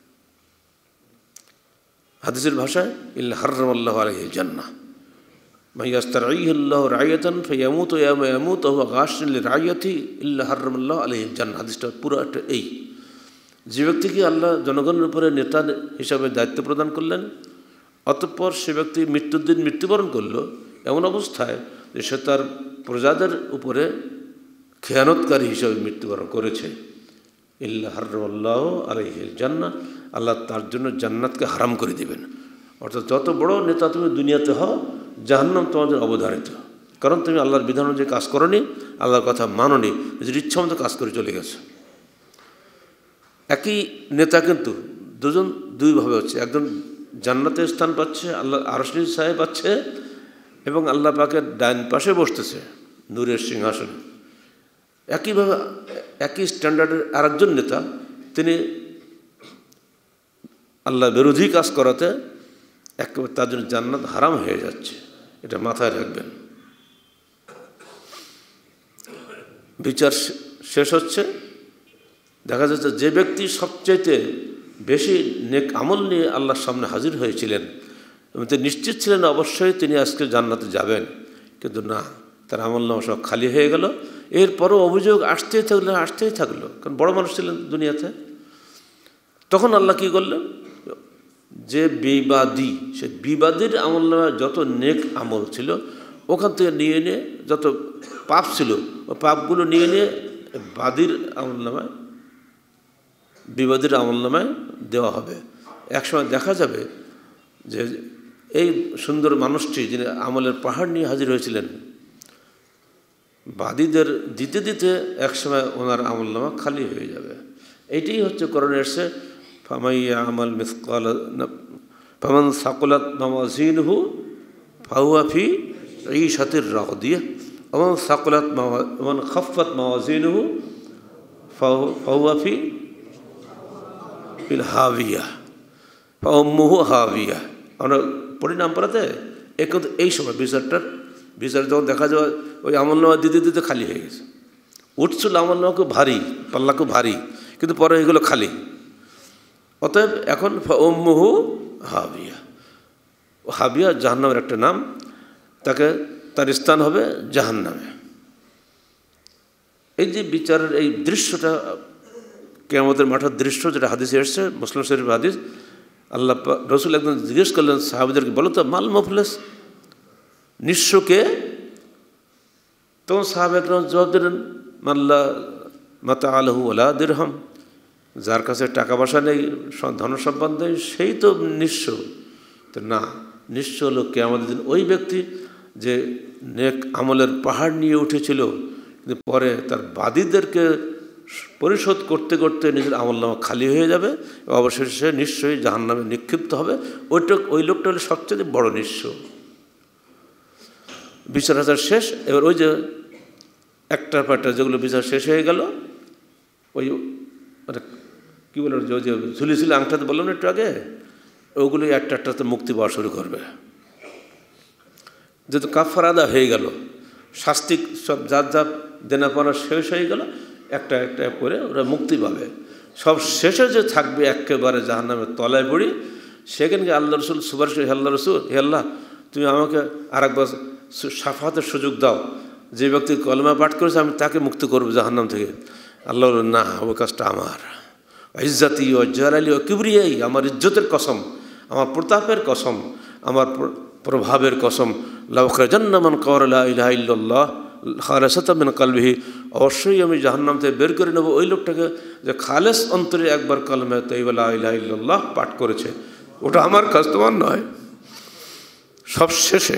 হাদিসের ভাষায় ইল্লা হাররামাল্লাহু আলাইহিল জান্নাহ মান ইয়াস্তারঈহিল্লাহু রাইয়াতান ফায়ামুতু ইয়াওমা ইয়ামুতু ওয়া হুয়া গাশিন লিরাইয়াতি ইল্লা হাররামাল্লাহু আলাইহিল জান্নাহ। হাদিসটা পুরোটা এই, যে ব্যক্তিকে আল্লাহ জনগণের উপরে নেতা হিসাবে দায়িত্ব প্রদান করলেন, অতঃপর সে ব্যক্তি মৃত্যুর দিন মৃত্যুবরণ করলো এমন অবস্থায় যে সে তার প্রজাদের উপরে খেয়ানতকারী হিসাবে মৃত্যুবরণ করেছে, ইল্লা হাররামাল্লাহু আলাইহিল জান্নাহ, আল্লাহ তার জন্য জান্নাতকে হারাম করে দিবেন। অর্থাৎ যত বড় নেতা তুমি দুনিয়াতে হও, জাহান্নাম তোমাদের অবধারিত, কারণ তুমি আল্লাহর বিধান অনুযায়ী কাজ করনি, আল্লাহর কথা মানোনি, নিজের ইচ্ছা মতো কাজ করে চলে গেছে। একই নেতা কিন্তু দুজন দুইভাবে হচ্ছে, একজন জান্নাতের স্থান পাচ্ছে, আল্লাহ আরশের ছায়া পাচ্ছে, এবং আল্লাহ পাকের ডান পাশে বসতেছে নূরের সিংহাসনে। একইভাবে একই স্ট্যান্ডার্ডের আরেকজন নেতা, তিনি আল্লাহ বিরোধী কাজ করাতে একেবারে তার জন্য জান্নাত হারাম হয়ে যাচ্ছে, এটা মাথায় রাখবেন। বিচার শেষ হচ্ছে, দেখা যাচ্ছে যে ব্যক্তি সবচাইতে বেশি নেক আমল নিয়ে আল্লাহর সামনে হাজির হয়েছিলেন এবং তিনি নিশ্চিত ছিলেন অবশ্যই তিনি আজকে জান্নাতে যাবেন, কিন্তু না, তার আমলনামা সব খালি হয়ে গেল। এরপরও অভিযোগ আসতেই থাকলো আসতেই থাকলো কারণ বড় মানুষ ছিলেন দুনিয়াতে। তখন আল্লাহ কী করলেন, যে বিবাদী, সে বিবাদীর আমলনামায় যত নেক আমল ছিল ওখান থেকে নিয়ে নিয়ে, যত পাপ ছিল ও পাপগুলো নিয়ে নিয়ে বাদীর আমলনামায়, বিবাদীর আমলনামায় দেওয়া হবে। একসময় দেখা যাবে যে এই সুন্দর মানুষটি যিনি আমলের পাহাড় নিয়ে হাজির হয়েছিলেন, বাদীদের দিতে দিতে একসময় ওনার আমলনামা খালি হয়ে যাবে। এইটাই হচ্ছে কোরআনে এসেছে, ফামাইয়া আমাল মিসকাল ফামান সাকুলাত মাওয়াজিনহু ফাহুয়া ফি ঈশাতির রাদিয়াহ ওয়া মান সাকুলাত ওয়া মান খাফফাত মাওয়াজিনহু ফাহুয়া ফি ফিল হাবিয়াহ ফাউম্মুহু হাবিয়াহ। আমরা পড়ি নাম পড়াতে এ কিন্তু এই সময় বিচারটার বিচার যখন দেখা যায় ওই আমলনামা দিতে দিতে খালি হয়ে গেছে, উঠছিল আমলনামা খুব ভারী, পাল্লা খুব ভারী, কিন্তু পরে এগুলো খালি। অতএব এখন ফাউম্মুহু হাবিয়া, হাবিয়া জাহান্নামের একটা নাম, তাকে তার স্থান হবে জাহান্নামে। এই যে বিচারের এই দৃশ্যটা, কিয়ামতের মাঠের দৃশ্য, যেটা হাদিসে এসছে, মুসলিম শরীফ হাদিস, আল্লাহ রসুল একদম জিজ্ঞেস করলেন সাহাবীদেরকে, বলো তো মাল মুফলিস, নিঃস্বকে? তখন সাহাবা একরাম জবাব দিলেন, মাল্লা মাতা আলহু ওয়ালা দিরহাম, যার কাছে টাকা পয়সা নেই, ধন সম্পদ নেই, সেই তো নিঃস্ব, তো না, নিশ্চয় হলো কিয়ামতের দিন ওই ব্যক্তি যে নেক আমলের পাহাড় নিয়ে উঠেছিল, কিন্তু পরে তার বাদীদেরকে পরিশোধ করতে করতে নিজের আমলনামা খালি হয়ে যাবে, অবশেষে নিশ্চয়ই জাহান্নামে নিক্ষিপ্ত হবে। ওইটা ওই লোকটা হলো সবচেয়ে বড় নিঃস্ব। বিচার হাজার শেষ। এবার ওই যে একটার পর একটা যেগুলো বিচার শেষ হয়ে গেল, ওই মানে কী বলে যে যে ঝুলি ঝুলি আংটাতে বললাম না একটু আগে, ওগুলোই একটা একটাতে মুক্তি পাওয়া শুরু করবে। যেহেতু কাফারা আদা হয়ে গেল, শাস্তি সব যার যা দেনা পাওয়া শেষ হয়ে গেল, একটা একটা করে ওরা মুক্তি পাবে। সব শেষে যে থাকবে একেবারে জাহান্নামের তলায় পড়ি, সেখানে আল্লাহ রসুল সুপারিশ করে, আল্লাহ রসুল হে আল্লাহ, তুমি আমাকে আর একবার সাফাতের সুযোগ দাও, যে ব্যক্তি কলমা পাঠ করেছে আমি তাকে মুক্ত করবো জাহান্নাম থেকে। আল্লাহ বলল না, ওই কাজটা আমার। ইজ্জাতি ও জালালি ও কিবরিয়াই, আমার ইজ্জতের কসম, আমার প্রতাপের কসম, আমার প্রভাবের কসম, লাউখরাজান্না মান ক্বালা লা ইলাহা ইল্লাল্লাহ খালিসাতাম মিন কলবিহি, অবশ্যই আমি জাহান্নাম থেকে বের করে নেব ওই লোকটাকে যে খালেস অন্তরে একবার কলমা তাইয়্যিবা লা ইলাহা ইল্লাল্লাহ পাঠ করেছে। ওটা আমার কাজ, তোমার নয়। সব শেষে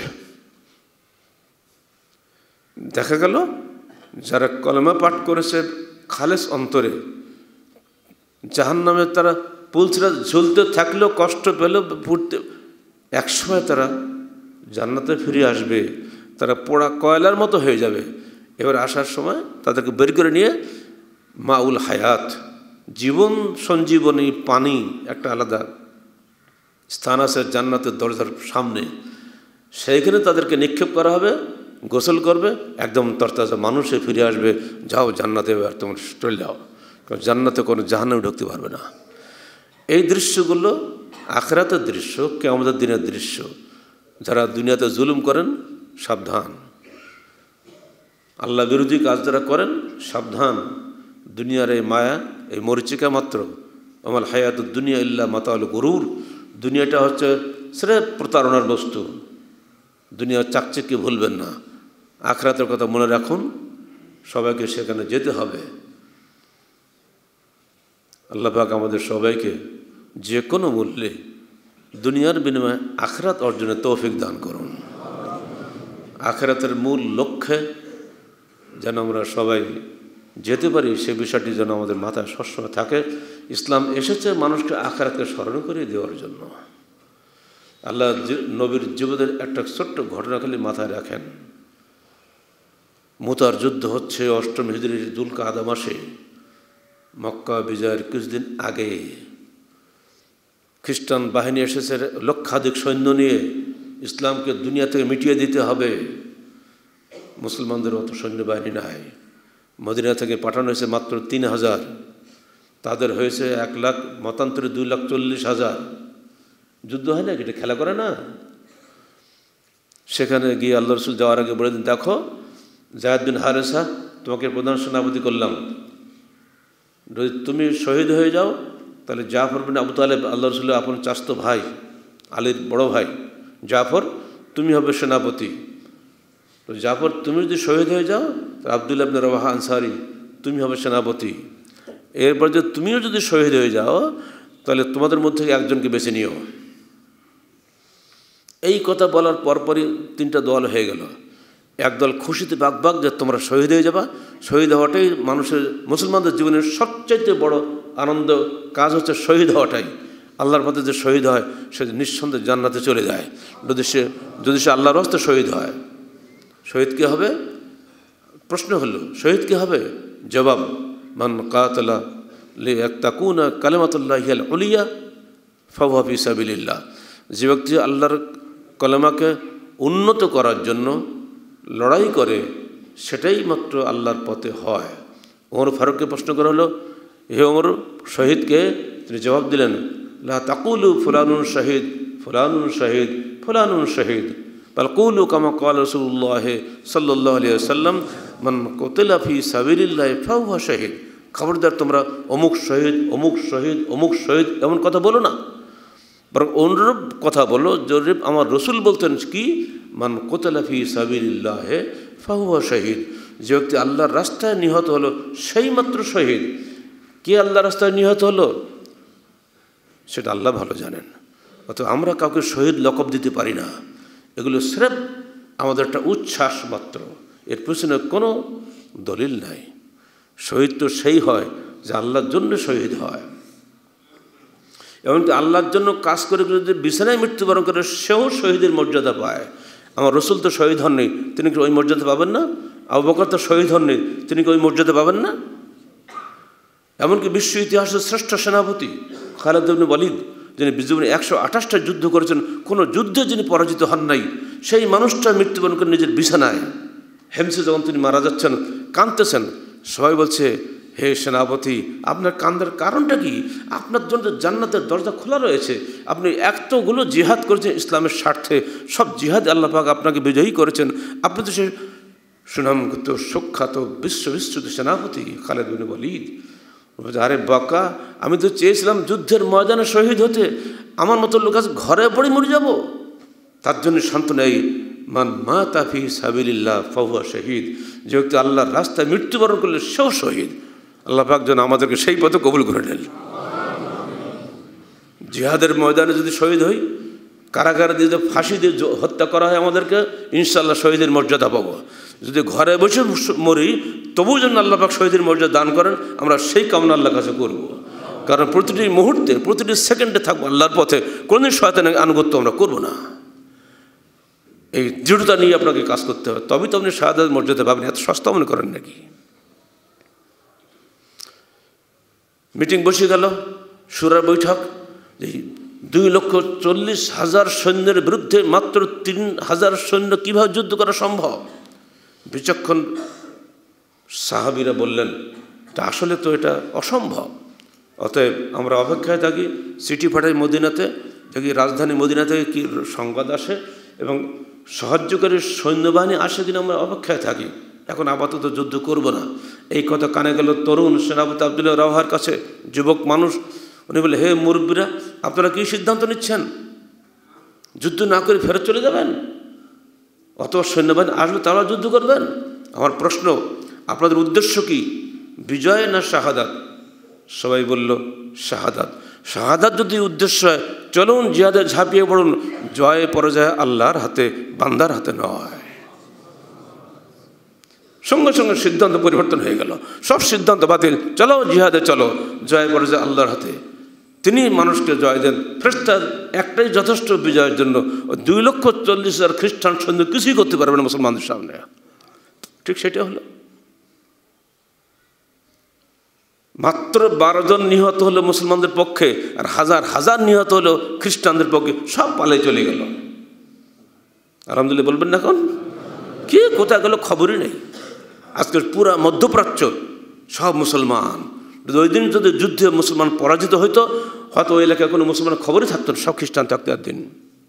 দেখা গেল যারা কলমা পাঠ করেছে খালেস অন্তরে, জাহান্নামে তারা পুলসিরা ঝুলতে থাকলেও কষ্ট পেলেও ফুটতে, একসময় তারা জান্নাতে ফিরে আসবে, তারা পোড়া কয়লার মতো হয়ে যাবে। এবার আসার সময় তাদেরকে বের করে নিয়ে মাউল হায়াত, জীবন সঞ্জীবনী পানি, একটা আলাদা স্থান আছে জান্নাতের দরজার সামনে, সেইখানে তাদেরকে নিক্ষেপ করা হবে, গোসল করবে, একদম তরতাজা মানুষে ফিরে আসবে। যাও জান্নাতে, আর তোমার চলে যাও, কারণ জান্নাতে কোনো জাহান্নামে ঢুকতে পারবে না। এই দৃশ্যগুলো আখিরাতের দৃশ্য, কিয়ামতের দিনের দৃশ্য। যারা দুনিয়াতে জুলুম করেন সাবধান, আল্লাহ বিরোধী কাজ যারা করেন সাবধান। দুনিয়ার এই মায়া, এই মরিচিকা মাত্র। আমাল হায়াত দুনিয়া ইল্লা মাতাউল গুরুর, দুনিয়াটা হচ্ছে সেটা প্রতারণার বস্তু। দুনিয়ার চাকচিক্যে ভুলবেন না, আখিরাতের কথা মনে রাখুন, সবাইকে সেখানে যেতে হবে। আল্লাহ পাক আমাদের সবাইকে যে কোনো মূল্যে দুনিয়ার বিনিময়ে আখিরাত অর্জনের তৌফিক দান করুন। আখিরাতের মূল লক্ষ্যে যেন আমরা সবাই যেতে পারি, সে বিষয়টি যেন আমাদের মাথায় সবসময় থাকে। ইসলাম এসেছে মানুষকে আখিরাতকে স্মরণ করে দেওয়ার জন্য। আল্লাহ নবীর জীবনের একটা ছোট্ট ঘটনা খালি মাথায় রাখেন। মুতার যুদ্ধ হচ্ছে অষ্টম হিজরির যুলকাদা মাসে, মক্কা বিজয়ের কিছুদিন আগে। খ্রিস্টান বাহিনী এসেছে লক্ষাধিক সৈন্য নিয়ে, ইসলামকে দুনিয়া থেকে মিটিয়ে দিতে হবে। মুসলমানদের অত সৈন্যবাহিনী নাই, মদিনা থেকে পাঠানো হয়েছে মাত্র তিন হাজার, তাদের হয়েছে এক লাখ, মতান্তরে দুই লাখ চল্লিশ হাজার। যুদ্ধ হয় না, এটা খেলা করে না। সেখানে গিয়ে আল্লাহ রসুল যাওয়ার আগে বলে দিন, দেখো যায়েদ বিন হারেসা তোমাকে প্রধান সেনাপতি করলাম, যদি তুমি শহীদ হয়ে যাও তাহলে জাফর বিন আবু তালেব, আল্লাহ রসুলের আপন চাস্তো ভাই, আলীর বড় ভাই জাফর, তুমি হবে সেনাপতি। তো জাফর তুমি যদি শহীদ হয়ে যাও তাহলে আবদুল্লাহ ইবনে রওয়াহা আনসারি তুমি হবে সেনাপতি। এরপর যে তুমিও যদি শহীদ হয়ে যাও তাহলে তোমাদের মধ্যে একজনকে বেছে নিও। এই কথা বলার পরপরই তিনটা দল হয়ে গেল। একদল খুশিতে বাগবাগ যে তোমরা শহীদ হয়ে যাবা, শহীদ হওয়াটাই মানুষের, মুসলমানদের জীবনের সবচাইতে বড় আনন্দ কাজ হচ্ছে শহীদ হওয়াটাই। আল্লাহর পথে যে শহীদ হয় সে নিঃসন্দেহে জান্নাতে চলে যায়, যদি সে যদি সে আল্লাহর রাস্তায় শহীদ হয়। শহীদ কী হবে? প্রশ্ন হলো শহীদ কী হবে? জবাব, মান কাতালা লিতাকুনা কালিমাতুল্লাহিল উলিয়া ফাহুয়া ফি সাবিলিল্লাহ। যে ব্যক্তি আল্লাহর কলেমাকে উন্নত করার জন্য লড়াই করে, সেটাই মাত্র আল্লাহর পথে হয়। ওমর ফারুককে প্রশ্ন করা হলো, হে ওমর, শহীদকে? তিনি জবাব দিলেন, লা তাকুলু ফুলানুন শহীদ ফুলানুন শহীদ ফুলানুন শহীদ, বাল কুলু কামা ক্বালা রাসূলুল্লাহ সাল্লাল্লাহু আলাইহি ওয়াসাল্লাম, মান কুতিলা ফি সাবিলিল্লাহি ফাহুয়া শহীদ। খবরদার তোমরা অমুক শহীদ অমুক শহীদ অমুক শহীদ এমন কথা বলো না, বরং অনুরূপ কথা বলো জরিব আমার রসুল বলতেন কি, মান কুতিলা ফি সাবিলিল্লাহি ফাহুয়া শহীদ। যে ব্যক্তি আল্লাহর রাস্তায় নিহত হলো সেই মাত্র শহীদ। কে আল্লাহর রাস্তায় নিহত হলো সেটা আল্লাহ ভালো জানেন। অত আমরা কাউকে শহীদ লকব দিতে পারি না, এগুলো স্রেফ আমাদের একটা উচ্ছ্বাস মাত্র, এর পেছনে কোনো দলিল নাই। শহীদ তো সেই হয় যে আল্লাহর জন্য শহীদ হয়। এমনকি আল্লাহর জন্য কাজ করে যদি বিছানায় মৃত্যুবরণ করে সেও শহীদের মর্যাদা পায়। আমার রসুল তো শহীদ হননি, তিনি কি ওই মর্যাদা পাবেন না? আবু বকর তো শহীদ হননি, তিনি কি ওই মর্যাদা পাবেন না? এমনকি বিশ্ব ইতিহাসের শ্রেষ্ঠ সেনাপতি খালিদ ইবনে ওয়ালিদ, যিনি জীবনে একশো আঠাশটা যুদ্ধ করেছেন, কোনো যুদ্ধে যিনি পরাজিত হন নাই, সেই মানুষটা মৃত্যুবরণ করে নিজের বিছানায় হেমসে যখন তিনি মারা যাচ্ছেন, কাঁদতেছেন। সবাই বলছে, হে সেনাপতি, আপনার কান্দার কারণটা কি? আপনার জন্য জান্নাতের দরজা খোলা রয়েছে, আপনি এতগুলো জিহাদ করেছেন ইসলামের স্বার্থে, সব জিহাদ আল্লাহ পাক আপনাকে বিজয়ী করেছেন, আপনি তো সে সুনামগত সুখ্যাত বিশ্ব বিশ্বত সেনাপতি খালিদ ইবনে ওয়ালিদ। আরে বাকা, আমি তো চেয়েছিলাম যুদ্ধের ময়দানে শহীদ হতে, আমার মতো লোক আছে ঘরে পড়ে মরে যাব। তার জন্য সান্ত্বনা এই, মান মাতা ফি সাবিলিল্লাহ ফাহুয়া শহীদ, যে ব্যক্তি আল্লাহর রাস্তায় মৃত্যুবরণ করলে সেও শহীদ। আল্লাহ পাক যেন আমাদেরকে সেই পথে কবুল করে নেন। জিহাদের ময়দানে যদি শহীদ হই, কারাগারে দিয়ে যদি ফাঁসি দিয়ে হত্যা করা হয় আমাদেরকে, ইনশাআল্লাহ শহীদের মর্যাদা পাবো। যদি ঘরে বসে মরি, তবুও যেন আল্লাহ পাক শহীদের মর্যাদা দান করেন, আমরা সেই কামনা আল্লাহর কাছে করব। কারণ প্রতিটি মুহূর্তে, প্রতিটি সেকেন্ডে থাকবো আল্লাহর পথে, কোনোদিন শয়তানের আনুগত্য আমরা করব না। এই দৃঢ়তা নিয়ে আপনাকে কাজ করতে হবে, তবেই তো আপনি শাহাদাতের মর্যাদা পাবেন। এত সস্তা মনে করেন নাকি? মিটিং বসে গেল, শুরার বৈঠক, এই দুই লক্ষ চল্লিশ হাজার সৈন্যের বিরুদ্ধে মাত্র তিন হাজার সৈন্য কীভাবে যুদ্ধ করা সম্ভব? বিচক্ষণ সাহাবীরা বললেন, এটা আসলে তো এটা অসম্ভব। অতএব আমরা অপেক্ষায় থাকি, চিঠি পাঠাই মদিনাতে, দেখি রাজধানী মদিনা থেকে কী সংবাদ আসে এবং সাহায্যকারী সৈন্যবাহিনী আসে কিনা আমরা অপেক্ষায় থাকি। এখন আপাতত যুদ্ধ করব না। এই কথা কানে গেল তরুণ সেনাপতি আবদুল্লাহ রাওয়াহার কাছে, যুবক মানুষ। উনি বলে, হে মুরব্বীরা, আপনারা কী সিদ্ধান্ত নিচ্ছেন? যুদ্ধ না করে ফেরত চলে যাবেন? অথবা সৈন্যবাহিনী আসলে তারা যুদ্ধ করবেন? আমার প্রশ্ন, আপনাদের উদ্দেশ্য কি, বিজয় না শাহাদাত? সবাই বলল শাহাদাত। শাহাদাত যদি উদ্দেশ্য হয়, চলুন জিহাদে ঝাঁপিয়ে পড়ুন। জয় পরাজয় আল্লাহর হাতে, বান্দার হাতে নয়। সঙ্গে সঙ্গে সিদ্ধান্ত পরিবর্তন হয়ে গেল, সব সিদ্ধান্ত বাতিল। চলো জিহাদে চলো, জয় পরাজয় আল্লাহর হাতে, তিনি মানুষকে জয় দেন। ফেরেশতা একটাই যথেষ্ট বিজয়ের জন্য। দুই লক্ষ চল্লিশ হাজার খ্রিস্টান সৈন্য কিছুই করতে পারবে না মুসলমানদের সামনে। ঠিক সেটা হলো। মাত্র বারো জন নিহত হলো মুসলমানদের পক্ষে, আর হাজার হাজার নিহত হলো খ্রিস্টানদের পক্ষে। সব পালে চলে গেল। আলহামদুলিল্লাহ বলবেন না? এখন কে কোথায় গেল খবরই নেই। আজকের পুরা মধ্যপ্রাচ্য সব মুসলমান। ওই দিন যদি যুদ্ধে মুসলমান পরাজিত হইতো, হয়তো ওই এলাকায় কোনো মুসলমান খবরই থাকতো না, সব খ্রিস্টান থাকতো একদিন।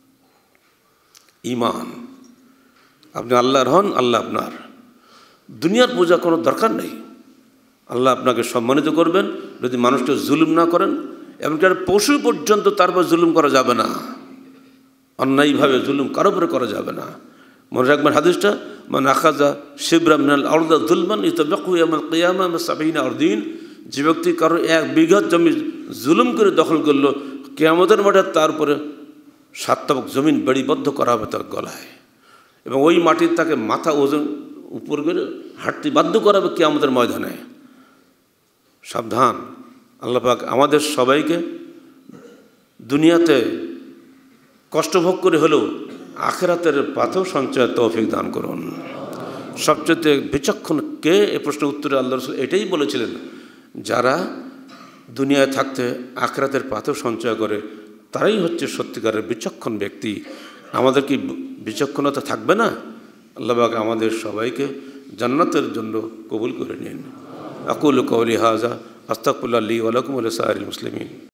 ঈমান, আপনি আল্লাহর হন, আল্লাহ আপনার। দুনিয়ার পূজা কোনো দরকার নেই। আল্লাহ আপনাকে সম্মানিত করবেন যদি মানুষকে জুলুম না করেন। এমনকি আর পশু পর্যন্ত তারপর জুলুম করা যাবে না, অন্যায়ভাবে জুলুম কারো উপরে করা যাবে না। মনে রাখবেন হাদিসটা, মান আখাযা শিবরাম মিনাল আরদি যুলমান ইতাবাক্কু ইয়াউমাল কিয়ামাহ সাবঈনা আরদিন। যে ব্যক্তি কারো এক বিঘা জমি জুলুম করে দখল করলো, কিয়ামতের মাঠে তার উপরে সাত তাবক জমিন বেড়িবদ্ধ করা হবে তার গলায়, এবং ওই মাটির তাকে মাথা ওজন উপর করে হাঁটতে বাধ্য করা হবে কিয়ামতের ময়দানে। সাবধান, আল্লাহ পাক আমাদের সবাইকে দুনিয়াতে কষ্টভোগ করে হলেও আখিরাতের পাথর সঞ্চয়ের তৌফিক দান করুন। সবচেয়ে বিচক্ষণ কে? এ প্রশ্নের উত্তরে আল্লাহ রাসূল এটাই বলেছিলেন, যারা দুনিয়ায় থাকতে আখিরাতের পাথর সঞ্চয় করে তারাই হচ্ছে সত্যিকারের বিচক্ষণ ব্যক্তি। আমাদের কি বিচক্ষণতা থাকবে না? আল্লাহ পাক আমাদের সবাইকে জান্নাতের জন্য কবুল করে নিন। আকুলু কওলি হাযা আস্তাগফিরুল্লাহ লি ওয়া লাকুম ওয়া লিসাইরিল মুসলিমিন।